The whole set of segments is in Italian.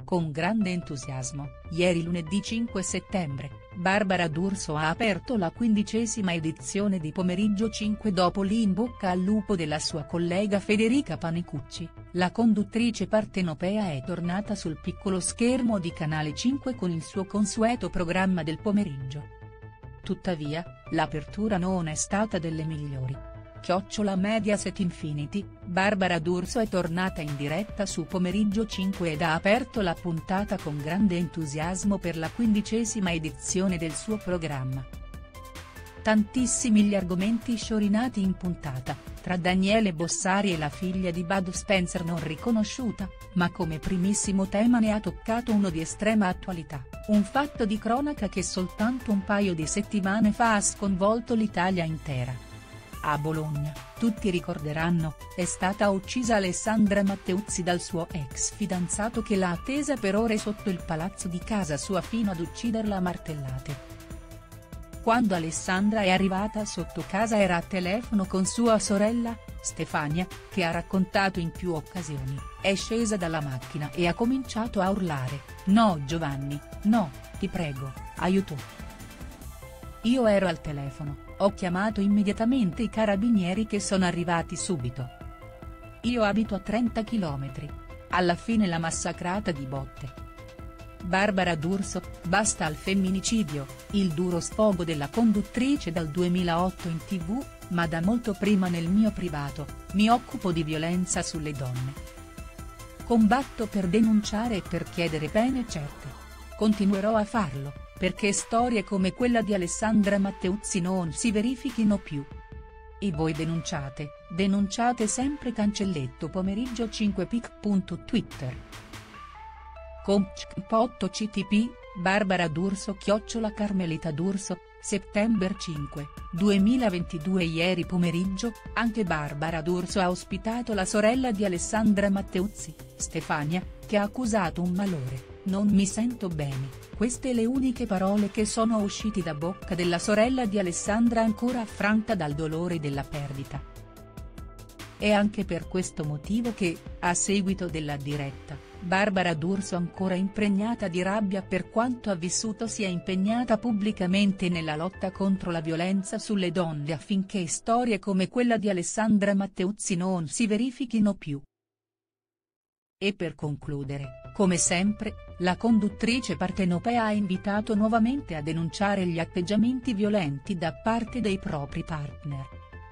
Con grande entusiasmo, ieri lunedì 5 settembre, Barbara D'Urso ha aperto la 15ª edizione di Pomeriggio 5 dopo l'In bocca al lupo della sua collega Federica Panicucci, la conduttrice partenopea è tornata sul piccolo schermo di Canale 5 con il suo consueto programma del pomeriggio. Tuttavia, l'apertura non è stata delle migliori. @Mediaset Infinity, Barbara D'Urso è tornata in diretta su Pomeriggio 5 ed ha aperto la puntata con grande entusiasmo per la 15ª edizione del suo programma. Tantissimi gli argomenti sciorinati in puntata, tra Daniele Bossari e la figlia di Bud Spencer non riconosciuta, ma come primissimo tema ne ha toccato uno di estrema attualità, un fatto di cronaca che soltanto un paio di settimane fa ha sconvolto l'Italia intera. A Bologna, tutti ricorderanno, è stata uccisa Alessandra Matteuzzi dal suo ex fidanzato che l'ha attesa per ore sotto il palazzo di casa sua fino ad ucciderla a martellate. Quando Alessandra è arrivata sotto casa era a telefono con sua sorella, Stefania, che ha raccontato in più occasioni, è scesa dalla macchina e ha cominciato a urlare: "No Giovanni, no, ti prego, aiuto". Io ero al telefono, ho chiamato immediatamente i carabinieri che sono arrivati subito. Io abito a 30 chilometri. Alla fine l'ha massacrata di botte. Barbara D'Urso, basta al femminicidio, il duro sfogo della conduttrice dal 2008 in TV, ma da molto prima nel mio privato, mi occupo di violenza sulle donne. Combatto per denunciare e per chiedere pene certe. Continuerò a farlo, perché storie come quella di Alessandra Matteuzzi non si verifichino più. E voi denunciate sempre #Pomeriggio 5pic.twitter. CTP, Barbara D'Urso @Carmelita D'Urso, settembre 5, 2022 Ieri pomeriggio, anche Barbara D'Urso ha ospitato la sorella di Alessandra Matteuzzi, Stefania, che ha accusato un malore: "Non mi sento bene". Queste le uniche parole che sono usciti da bocca della sorella di Alessandra ancora affranta dal dolore della perdita. È anche per questo motivo che, a seguito della diretta, Barbara D'Urso ancora impregnata di rabbia per quanto ha vissuto si è impegnata pubblicamente nella lotta contro la violenza sulle donne affinché storie come quella di Alessandra Matteuzzi non si verifichino più. E per concludere, come sempre, la conduttrice partenopea ha invitato nuovamente a denunciare gli atteggiamenti violenti da parte dei propri partner.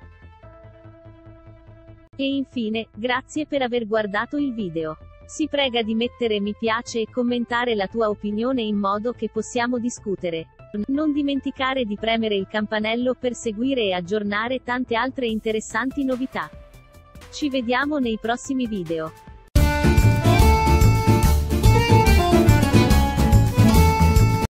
E infine, grazie per aver guardato il video. Si prega di mettere mi piace e commentare la tua opinione in modo che possiamo discutere. Non dimenticare di premere il campanello per seguire e aggiornare tante altre interessanti novità. Ci vediamo nei prossimi video.